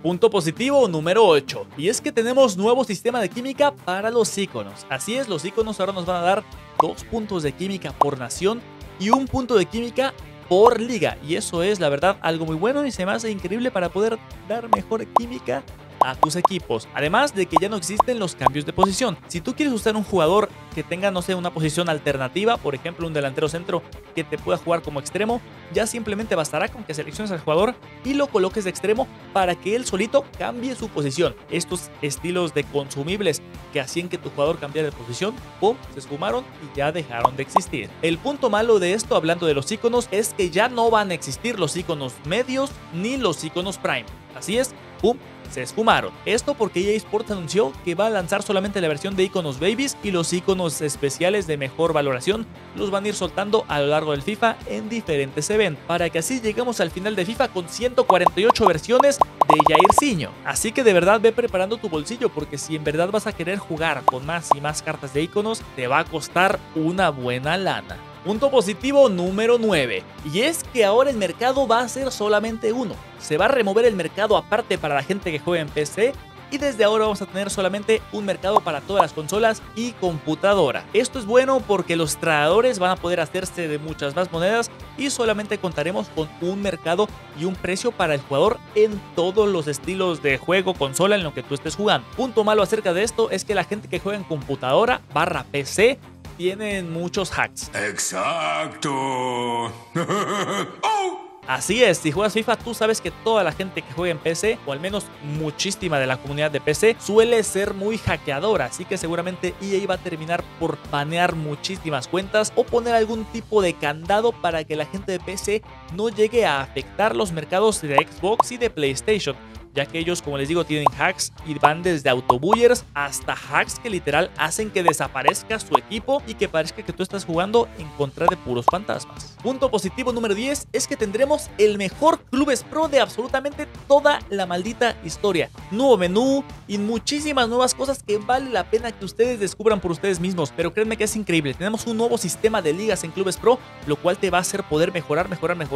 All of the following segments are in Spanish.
Punto positivo número 8. Y es que tenemos nuevo sistema de química para los iconos. Así es, los iconos ahora nos van a dar 2 puntos de química por nación y 1 punto de química por liga. Y eso es, la verdad, algo muy bueno y se me hace increíble para poder dar mejor química a tus equipos. Además de que ya no existen los cambios de posición. Si tú quieres usar un jugador que tenga, no sé, una posición alternativa, por ejemplo un delantero centro que te pueda jugar como extremo, ya simplemente bastará con que selecciones al jugador y lo coloques de extremo para que él solito cambie su posición. Estos estilos de consumibles que hacían que tu jugador cambiara de posición, ¡pum!, se esfumaron y ya dejaron de existir. El punto malo de esto, hablando de los iconos, es que ya no van a existir los iconos medios ni los iconos prime. Así es, ¡pum!, se esfumaron. Esto porque EA Sports anunció que va a lanzar solamente la versión de iconos babies y los iconos especiales de mejor valoración los van a ir soltando a lo largo del FIFA en diferentes eventos, para que así lleguemos al final de FIFA con 148 versiones de Jairzinho. Así que de verdad ve preparando tu bolsillo, porque si en verdad vas a querer jugar con más y más cartas de iconos, te va a costar una buena lana. Punto positivo número 9. Y es que ahora el mercado va a ser solamente uno. Se va a remover el mercado aparte para la gente que juega en PC. Y desde ahora vamos a tener solamente un mercado para todas las consolas y computadora. Esto es bueno porque los tradadores van a poder hacerse de muchas más monedas y solamente contaremos con un mercado y un precio para el jugador en todos los estilos de juego, consola, en lo que tú estés jugando. Punto malo acerca de esto es que la gente que juega en computadora / PC tienen muchos hacks. ¡Exacto! ¡Oh! Así es, si juegas FIFA tú sabes que toda la gente que juega en PC, o al menos muchísima de la comunidad de PC, suele ser muy hackeadora, así que seguramente EA va a terminar por banear muchísimas cuentas o poner algún tipo de candado para que la gente de PC no llegue a afectar los mercados de Xbox y de PlayStation, ya que ellos, como les digo, tienen hacks y van desde autobullers hasta hacks que literal hacen que desaparezca su equipo y que parezca que tú estás jugando en contra de puros fantasmas. Punto positivo número 10 es que tendremos el mejor Clubes Pro de absolutamente toda la maldita historia. Nuevo menú y muchísimas nuevas cosas que vale la pena que ustedes descubran por ustedes mismos, pero créanme que es increíble. Tenemos un nuevo sistema de ligas en Clubes Pro, lo cual te va a hacer poder mejorar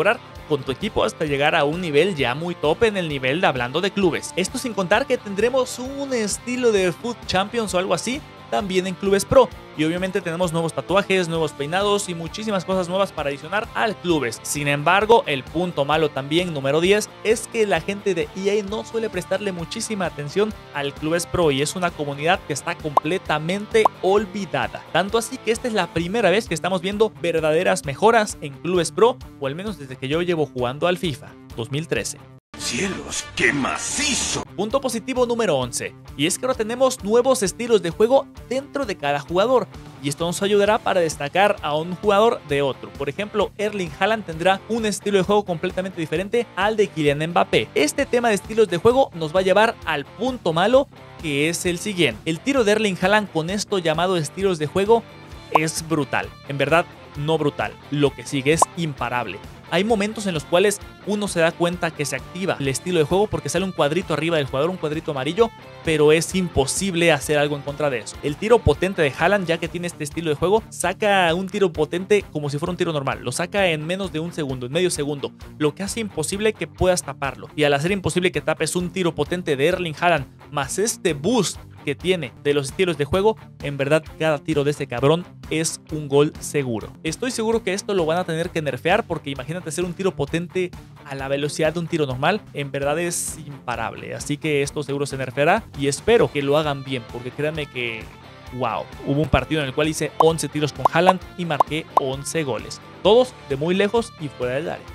con tu equipo hasta llegar a un nivel ya muy top en el nivel de hablando de clubes. Esto sin contar que tendremos un estilo de Foot Champions o algo así también en Clubes Pro. Y obviamente tenemos nuevos tatuajes, nuevos peinados y muchísimas cosas nuevas para adicionar al Clubes. Sin embargo, el punto malo también, número 10, es que la gente de EA no suele prestarle muchísima atención al Clubes Pro y es una comunidad que está completamente olvidada. Tanto así que esta es la primera vez que estamos viendo verdaderas mejoras en Clubes Pro, o al menos desde que yo llevo jugando al FIFA 2013. ¡Cielos, qué macizo! Punto positivo número 11. Y es que ahora tenemos nuevos estilos de juego dentro de cada jugador. Y esto nos ayudará para destacar a un jugador de otro. Por ejemplo, Erling Haaland tendrá un estilo de juego completamente diferente al de Kylian Mbappé. Este tema de estilos de juego nos va a llevar al punto malo, que es el siguiente. El tiro de Erling Haaland con esto llamado estilos de juego es brutal. En verdad, no brutal. Lo que sigue es imparable. Hay momentos en los cuales uno se da cuenta que se activa el estilo de juego porque sale un cuadrito arriba del jugador, un cuadrito amarillo, pero es imposible hacer algo en contra de eso. El tiro potente de Haaland, ya que tiene este estilo de juego, saca un tiro potente como si fuera un tiro normal. Lo saca en menos de un segundo, en medio segundo, lo que hace imposible que puedas taparlo. Y al hacer imposible que tapes un tiro potente de Erling Haaland, más este boost que tiene de los estilos de juego, en verdad cada tiro de este cabrón es un gol seguro. Estoy seguro que esto lo van a tener que nerfear porque imagínate hacer un tiro potente a la velocidad de un tiro normal, en verdad es imparable. Así que esto seguro se nerfeará y espero que lo hagan bien, porque créanme que wow, hubo un partido en el cual hice 11 tiros con Haaland y marqué 11 goles, todos de muy lejos y fuera del área.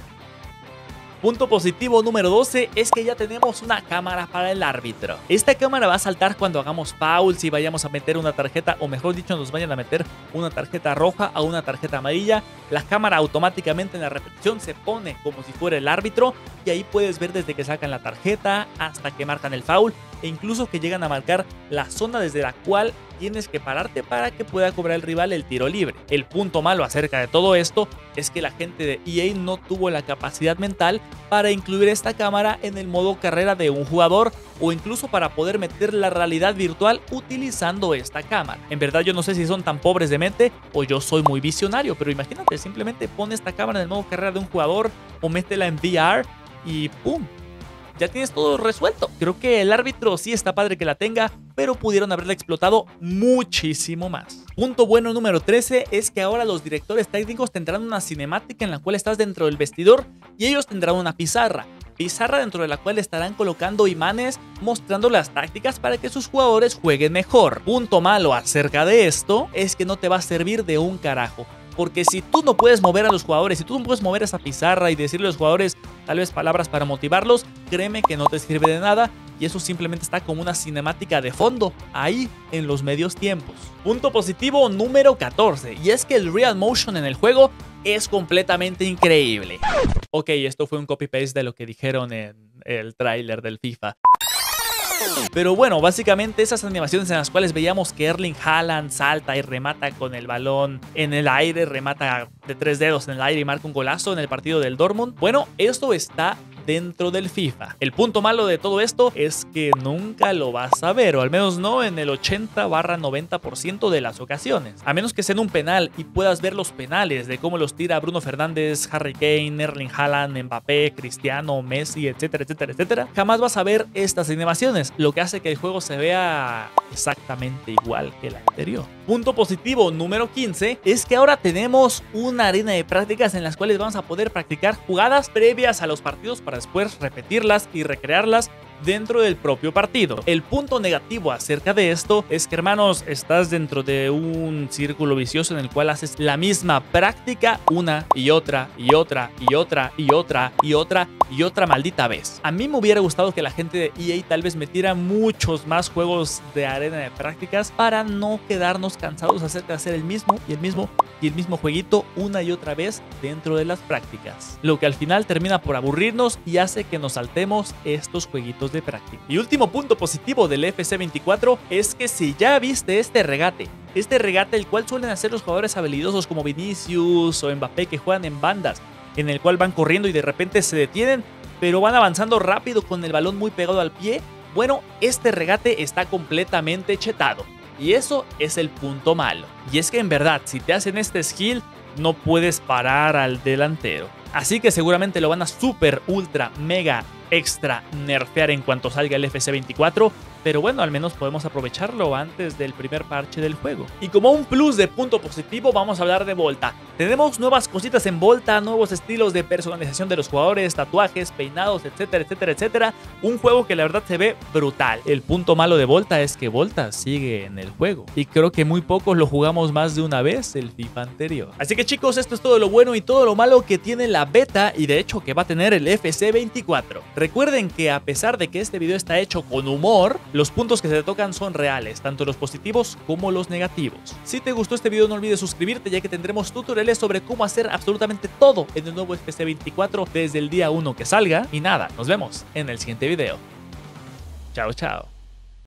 Punto positivo número 12 es que ya tenemos una cámara para el árbitro. Esta cámara va a saltar cuando hagamos fouls y vayamos a meter una tarjeta, o mejor dicho, nos vayan a meter una tarjeta roja o una tarjeta amarilla. La cámara automáticamente en la repetición se pone como si fuera el árbitro y ahí puedes ver desde que sacan la tarjeta hasta que marcan el foul e incluso que llegan a marcar la zona desde la cual tienes que pararte para que pueda cobrar el rival el tiro libre. El punto malo acerca de todo esto es que la gente de EA no tuvo la capacidad mental para incluir esta cámara en el modo carrera de un jugador o incluso para poder meter la realidad virtual utilizando esta cámara. En verdad yo no sé si son tan pobres de mente o yo soy muy visionario, pero imagínate, simplemente pon esta cámara en el modo carrera de un jugador o métela en VR y ¡pum! ya tienes todo resuelto. Creo que el árbitro sí está padre que la tenga, pero pudieron haberla explotado muchísimo más. Punto bueno número 13 es que ahora los directores técnicos tendrán una cinemática en la cual estás dentro del vestidor y ellos tendrán una pizarra dentro de la cual estarán colocando imanes mostrando las tácticas para que sus jugadores jueguen mejor. Punto malo acerca de esto es que no te va a servir de un carajo. Porque si tú no puedes mover a los jugadores, si tú no puedes mover esa pizarra y decirle a los jugadores tal vez palabras para motivarlos, créeme que no te sirve de nada y eso simplemente está como una cinemática de fondo ahí en los medios tiempos. Punto positivo número 14 y es que el Real Motion en el juego es completamente increíble. Ok, esto fue un copy-paste de lo que dijeron en el tráiler del FIFA. Pero bueno, básicamente esas animaciones en las cuales veíamos que Erling Haaland salta y remata con el balón en el aire, remata de 3 dedos en el aire y marca un golazo en el partido del Dortmund. Bueno, esto está dentro del FIFA. El punto malo de todo esto es que nunca lo vas a ver, o al menos no en el 80-90% de las ocasiones. A menos que sea en un penal y puedas ver los penales de cómo los tira Bruno Fernández, Harry Kane, Erling Haaland, Mbappé, Cristiano, Messi, etcétera, etcétera, etcétera. Jamás vas a ver estas animaciones, lo que hace que el juego se vea exactamente igual que el anterior. Punto positivo número 15 es que ahora tenemos una arena de prácticas en las cuales vamos a poder practicar jugadas previas a los partidos para después repetirlas y recrearlas dentro del propio partido. El punto negativo acerca de esto es que, hermanos, estás dentro de un círculo vicioso en el cual haces la misma práctica una y otra y otra y otra y otra y otra y otra maldita vez. A mí me hubiera gustado que la gente de EA tal vez metiera muchos más juegos de arena de prácticas para no quedarnos cansados acerca de hacer el mismo y el mismo y el mismo jueguito una y otra vez dentro de las prácticas, lo que al final termina por aburrirnos y hace que nos saltemos estos jueguitos de práctica. Y último punto positivo del FC 24 es que si ya viste este regate el cual suelen hacer los jugadores habilidosos como Vinicius o Mbappé que juegan en bandas, en el cual van corriendo y de repente se detienen, pero van avanzando rápido con el balón muy pegado al pie, bueno, este regate está completamente chetado. Y eso es el punto malo. Y es que en verdad, si te hacen este skill, no puedes parar al delantero. Así que seguramente lo van a super, ultra, mega, extra nerfear en cuanto salga el FC 24. Pero bueno, al menos podemos aprovecharlo antes del primer parche del juego. Y como un plus de punto positivo, vamos a hablar de Volta. Tenemos nuevas cositas en Volta, nuevos estilos de personalización de los jugadores, tatuajes, peinados, etcétera, etcétera, etcétera. Un juego que la verdad se ve brutal. El punto malo de Volta es que Volta sigue en el juego. Y creo que muy pocos lo jugamos más de una vez el FIFA anterior. Así que chicos, esto es todo lo bueno y todo lo malo que tiene la beta y de hecho que va a tener el FC 24. Recuerden que a pesar de que este video está hecho con humor, los puntos que se te tocan son reales, tanto los positivos como los negativos. Si te gustó este video no olvides suscribirte, ya que tendremos tutoriales sobre cómo hacer absolutamente todo en el nuevo FC 24 desde el día 1 que salga. Y nada, nos vemos en el siguiente video. Chao, chao.